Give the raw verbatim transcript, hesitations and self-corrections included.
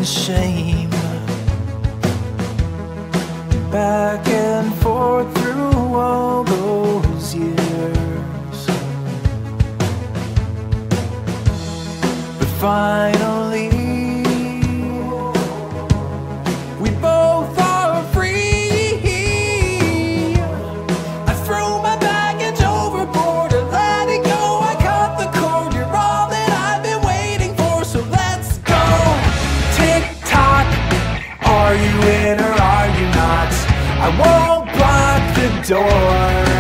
and shame, back and forth through all those years. But finally we both are free. I threw my baggage overboard and let it go. I cut the cord. You're all that I've been waiting for, so let's go. Tick tock, are you in or are you not? I won't block the door.